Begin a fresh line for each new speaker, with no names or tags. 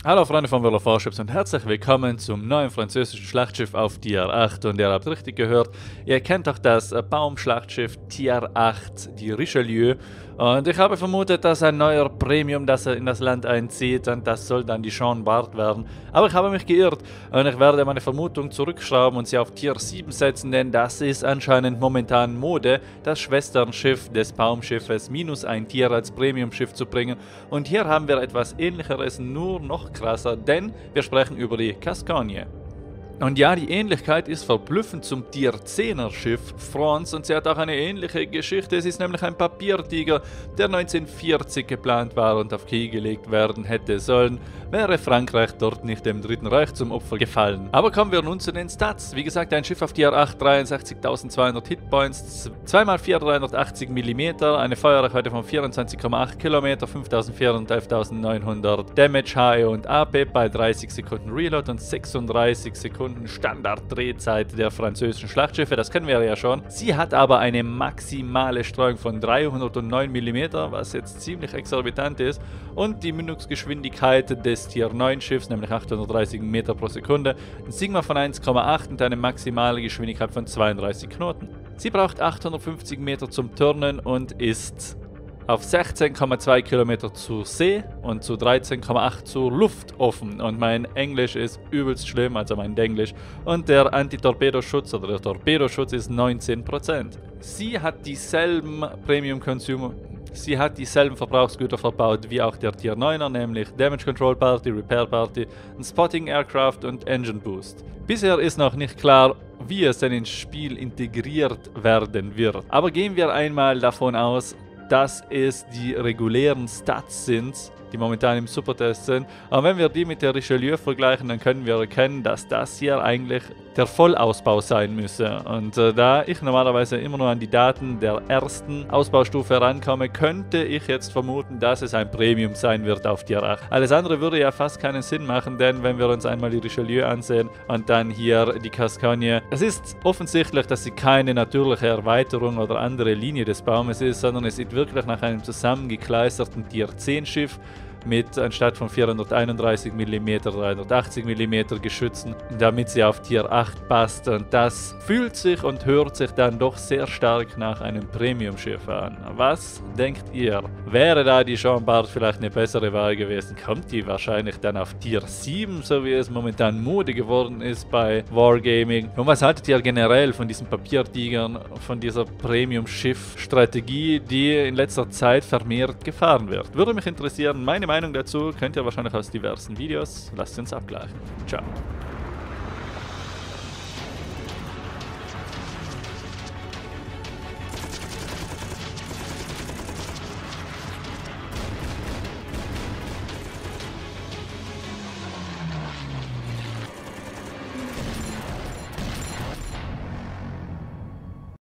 Hallo Freunde von World of Warships und herzlich willkommen zum neuen französischen Schlachtschiff auf Tier 8. Und ihr habt richtig gehört, ihr kennt doch das Baumschlachtschiff Tier 8, die Richelieu. Und ich habe vermutet, dass ein neuer Premium, das in das Land einzieht, und das soll dann die Jean Bart werden. Aber ich habe mich geirrt und ich werde meine Vermutung zurückschrauben und sie auf Tier 7 setzen, denn das ist anscheinend momentan Mode, das Schwesternschiff des Baumschiffes minus ein Tier als Premiumschiff zu bringen. Und hier haben wir etwas Ähnlicheres, nur noch krasser, denn wir sprechen über die Gascogne. Und ja, die Ähnlichkeit ist verblüffend zum Tier 10er Schiff France und sie hat auch eine ähnliche Geschichte. Es ist nämlich ein Papiertiger, der 1940 geplant war und auf Kiel gelegt werden hätte sollen, wäre Frankreich dort nicht dem Dritten Reich zum Opfer gefallen. Aber kommen wir nun zu den Stats. Wie gesagt, ein Schiff auf Tier 8, 63.200 Hitpoints, 2x4 380 mm, eine Feuerreichweite von 24,8 km, 5.400 und 11.900 Damage, HE und AP bei 30 Sekunden Reload und 36 Sekunden Standarddrehzeit der französischen Schlachtschiffe, das kennen wir ja schon. Sie hat aber eine maximale Streuung von 309 mm, was jetzt ziemlich exorbitant ist, und die Mündungsgeschwindigkeit des Tier 9 Schiffs, nämlich 830 Meter pro Sekunde, ein Sigma von 1,8 und eine maximale Geschwindigkeit von 32 Knoten. Sie braucht 850 Meter zum Turnen und ist auf 16,2 Kilometer zur See und zu 13,8 zur Luft offen. Und mein Englisch ist übelst schlimm, also mein Denglisch. Und der Antitorpedoschutz oder der Torpedoschutz ist 19%. Sie hat dieselben Sie hat dieselben Verbrauchsgüter verbaut wie auch der Tier 9er, nämlich Damage Control Party, Repair Party, ein Spotting Aircraft und Engine Boost. Bisher ist noch nicht klar, wie es denn ins Spiel integriert werden wird. Aber gehen wir einmal davon aus, dass es die regulären Stats sind, die momentan im Supertest sind. Aber wenn wir die mit der Richelieu vergleichen, dann können wir erkennen, dass das hier eigentlich der Vollausbau sein müsse. Und da ich normalerweise immer nur an die Daten der ersten Ausbaustufe herankomme, könnte ich jetzt vermuten, dass es ein Premium sein wird auf Tier 8. Alles andere würde ja fast keinen Sinn machen, denn wenn wir uns einmal die Richelieu ansehen und dann hier die Gascogne, es ist offensichtlich, dass sie keine natürliche Erweiterung oder andere Linie des Baumes ist, sondern es sieht wirklich nach einem zusammengekleisterten Tier 10 Schiff mit anstatt von 431 mm 380 mm Geschützen, damit sie auf Tier 8 passt. Und das fühlt sich und hört sich dann doch sehr stark nach einem Premium-Schiff an. Was denkt ihr? Wäre da die Jean Bart vielleicht eine bessere Wahl gewesen? Kommt die wahrscheinlich dann auf Tier 7, so wie es momentan Mode geworden ist bei Wargaming? Und was haltet ihr generell von diesen Papiertigern, von dieser Premium-Schiff-Strategie, die in letzter Zeit vermehrt gefahren wird? Würde mich interessieren. Meine Meinung dazu könnt ihr wahrscheinlich aus diversen Videos. Lasst uns abgleichen. Ciao.